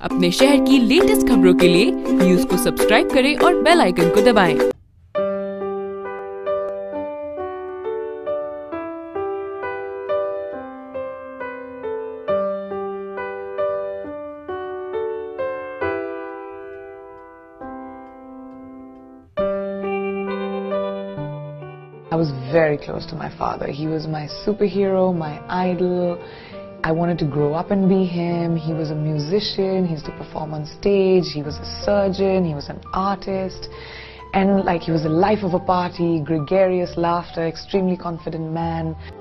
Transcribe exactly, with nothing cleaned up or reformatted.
अपने शहर की लेटेस्ट खबरों के लिए न्यूज को सब्सक्राइब करें और बेल आइकन को दबाएं। I was very close to my father. He was my superhero, my idol. I wanted to grow up and be him. He was a musician. He used to perform on stage. He was a surgeon. He was an artist. And like he was the life of a party, gregarious laughter, extremely confident man.